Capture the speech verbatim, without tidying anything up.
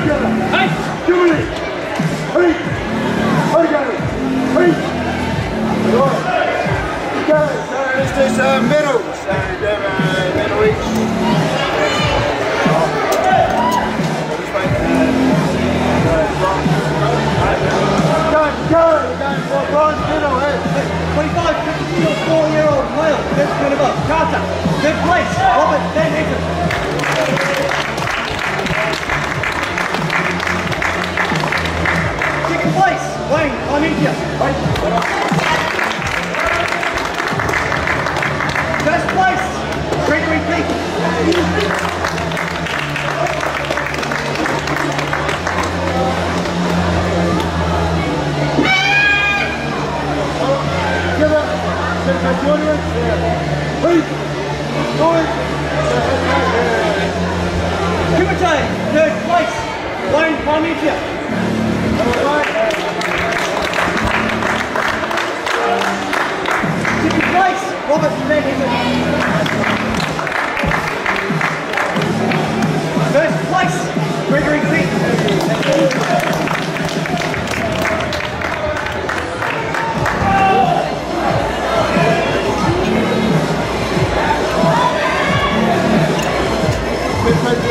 Hey! Julie! Hey! Hey, guys! Hey! Okay, so let's do some middle. So do a middle each. Go, go! We're going for bronze middle, eh? twenty-five, fifty-four year old male, fifth and above. Carter, third place, Robert Van Etten. Second place, Wayne Armentia. First place, Gregory Peak. Kumite, third place, Wayne Armentia. Second place, Robert Van Etten. First place, Gregory Peak. Good, good.